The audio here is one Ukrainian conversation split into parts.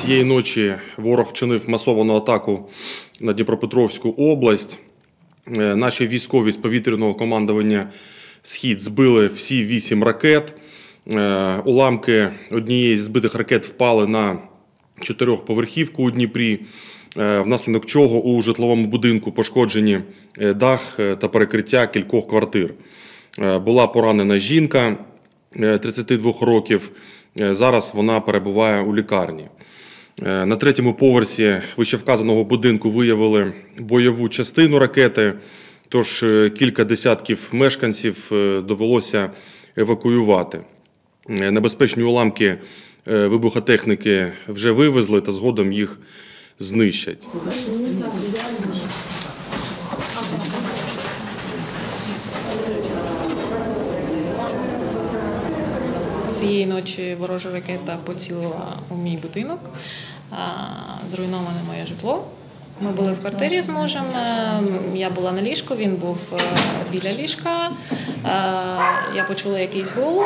Цієї ночі ворог вчинив масовану атаку на Дніпропетровську область. Наші військові з повітряного командування «Схід» збили всі 8 ракет. Уламки однієї з збитих ракет впали на 4-поверхівку у Дніпрі, внаслідок чого у житловому будинку пошкоджені дах та перекриття кількох квартир. Була поранена жінка 32 років, зараз вона перебуває у лікарні. На 3-му поверсі вищевказаного будинку виявили бойову частину ракети, тож кілька десятків мешканців довелося евакуювати. Небезпечні уламки вибухотехніки вже вивезли та згодом їх знищать. Цієї ночі ворожа ракета поцілила у мій будинок, зруйноване моє житло. Ми були в квартирі з мужем, я була на ліжку, він був біля ліжка, я почула якийсь гул,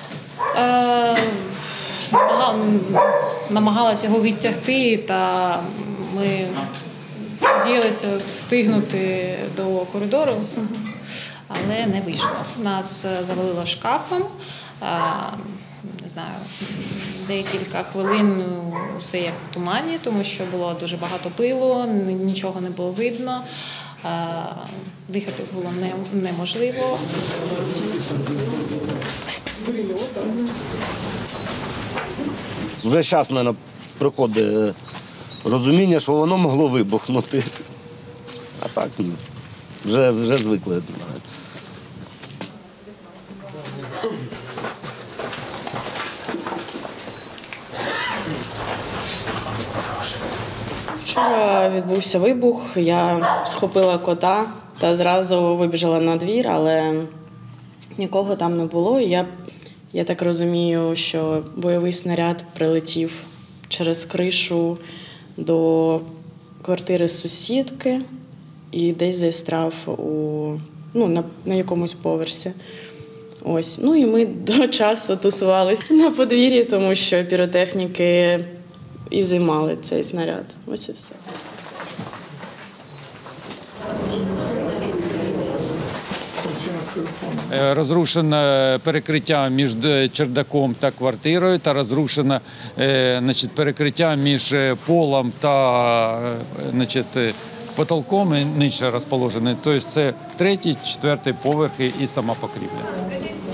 намагалася його відтягти, та ми надіялися встигнути до коридору, але не вийшло. Нас завалило шкафом. Не знаю, декілька хвилин все як в тумані, тому що було дуже багато пилу, нічого не було видно, дихати було неможливо. Вже зараз, мабуть, приходить розуміння, що воно могло вибухнути. А так, вже звикли. Вчора відбувся вибух, я схопила кота та зразу вибіжала на двір, але нікого там не було. Я так розумію, що бойовий снаряд прилетів через кришу до квартири сусідки і десь застряв на якомусь поверсі. Ось. Ну і ми до часу тусувалися на подвір'ї, тому що піротехніки і займали цей снаряд. Ось і все. Розрушено перекриття між чердаком та квартирою та розрушено перекриття між полом та потолком нижче розположений. Тобто це 3-й, 4-й поверхи і сама покрівля.